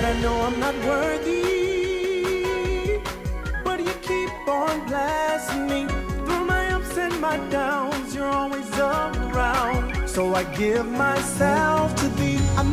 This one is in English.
Lord, I know I'm not worthy, but you keep on blessing me. Through my ups and my downs, you're always around. So I give myself to thee. I'm